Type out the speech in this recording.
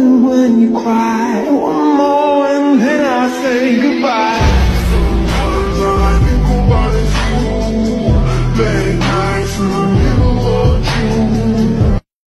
when you cry. One more and then I'll say goodbye.